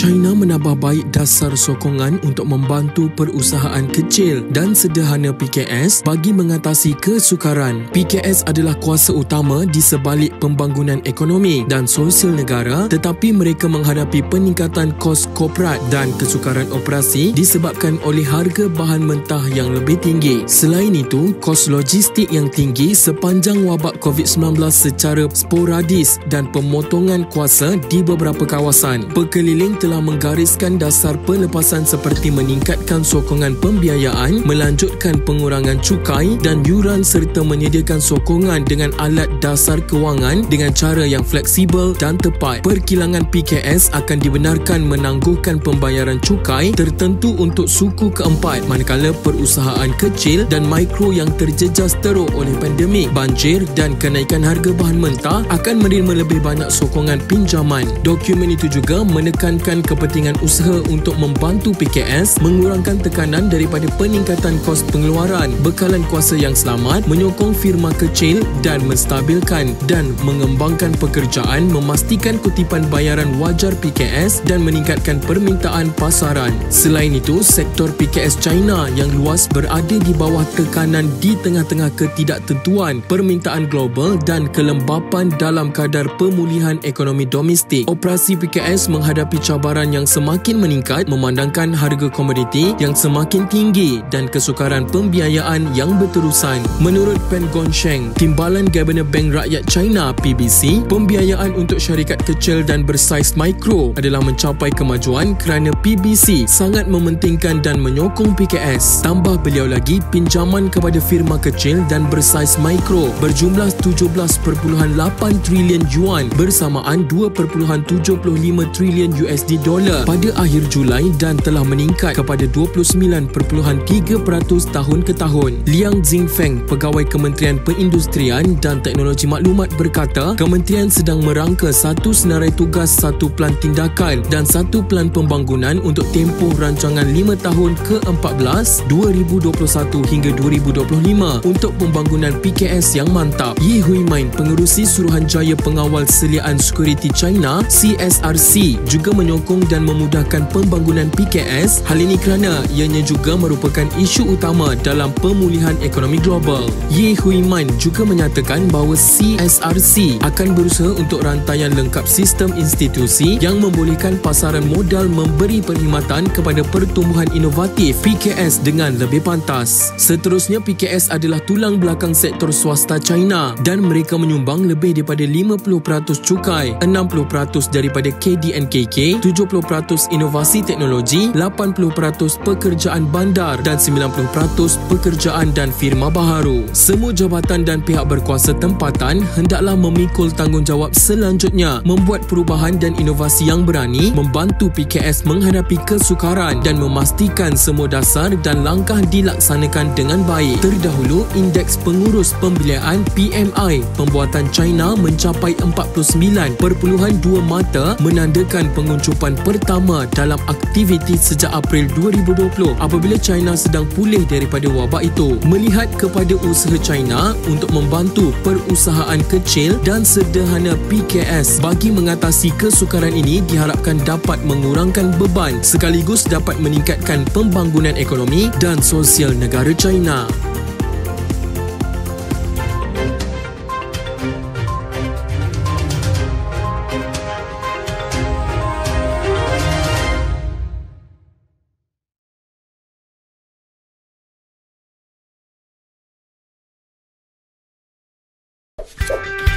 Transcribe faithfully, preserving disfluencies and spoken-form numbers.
China menambah baik dasar sokongan untuk membantu perusahaan kecil dan sederhana P K S bagi mengatasi kesukaran. P K S adalah kuasa utama di sebalik pembangunan ekonomi dan sosial negara, tetapi mereka menghadapi peningkatan kos korporat dan kesukaran operasi disebabkan oleh harga bahan mentah yang lebih tinggi. Selain itu, kos logistik yang tinggi sepanjang wabak COVID sembilan belas secara sporadis dan pemotongan kuasa di beberapa kawasan. Pekeliling telah menggariskan dasar pelepasan seperti meningkatkan sokongan pembiayaan, melanjutkan pengurangan cukai dan yuran serta menyediakan sokongan dengan alat dasar kewangan dengan cara yang fleksibel dan tepat. Perkilangan P K S akan dibenarkan menangguhkan pembayaran cukai tertentu untuk suku keempat, manakala perusahaan kecil dan mikro yang terjejas teruk oleh pandemik, banjir dan kenaikan harga bahan mentah akan menerima lebih banyak sokongan pinjaman. Dokumen itu juga menekankan kepentingan usaha untuk membantu P K S mengurangkan tekanan daripada peningkatan kos pengeluaran. Bekalan kuasa yang selamat menyokong firma kecil dan menstabilkan dan mengembangkan pekerjaan, memastikan kutipan bayaran wajar P K S dan meningkatkan permintaan pasaran. Selain itu, sektor P K S China yang luas berada di bawah tekanan di tengah-tengah ketidaktentuan permintaan global dan kelembapan dalam kadar pemulihan ekonomi domestik. Operasi P K S menghadapi cabaran yang semakin meningkat memandangkan harga komoditi yang semakin tinggi dan kesukaran pembiayaan yang berterusan. Menurut Pen Gongsheng, Timbalan Gabenor Bank Rakyat China P B C, pembiayaan untuk syarikat kecil dan bersaiz mikro adalah mencapai kemajuan kerana P B C sangat mementingkan dan menyokong P K S. Tambah beliau lagi, pinjaman kepada firma kecil dan bersaiz mikro berjumlah tujuh belas perpuluhan lapan trilion yuan bersamaan dua perpuluhan tujuh lima trilion U S D dolar pada akhir Julai dan telah meningkat kepada dua puluh sembilan perpuluhan tiga peratus tahun ke tahun. Liang Zingfeng, pegawai Kementerian Perindustrian dan Teknologi Maklumat berkata, kementerian sedang merangka satu senarai tugas, satu pelan tindakan dan satu pelan pembangunan untuk tempoh rancangan lima tahun ke empat belas dua ribu dua puluh satu hingga dua ribu dua puluh lima untuk pembangunan P K S yang mantap. Yi Huimain, pengerusi Suruhanjaya Pengawal Seliaan Sekuriti China C S R C, juga menyokong dan memudahkan pembangunan P K S. Hal ini kerana ianya juga merupakan isu utama dalam pemulihan ekonomi global. Yi Huimain juga menyatakan bahawa C S R C akan berusaha untuk rantaian lengkap sistem institusi yang membolehkan pasaran modal memberi perkhidmatan kepada pertumbuhan inovatif P K S dengan lebih pantas. Seterusnya, P K S adalah tulang belakang sektor swasta China dan mereka menyumbang lebih daripada lima puluh peratus cukai, enam puluh peratus daripada K D N K K, tujuh puluh peratus inovasi teknologi, lapan puluh peratus pekerjaan bandar dan sembilan puluh peratus pekerjaan dan firma baharu. Semua jabatan dan pihak berkuasa tempatan hendaklah memikul tanggungjawab selanjutnya membuat perubahan dan inovasi yang berani, membantu P K S menghadapi kesukaran dan memastikan semua dasar dan langkah dilaksanakan dengan baik. Terdahulu, indeks pengurus pembiayaan P M I pembuatan China mencapai empat puluh sembilan perpuluhan dua mata, menandakan penguncupan pertama dalam aktiviti sejak April dua ribu dua puluh apabila China sedang pulih daripada wabak itu. Melihat kepada usaha China untuk membantu perusahaan kecil dan sederhana P K S bagi mengatasi kesukaran ini diharapkan dapat mengurangkan beban sekaligus dapat meningkatkan pembangunan ekonomi dan sosial negara China. You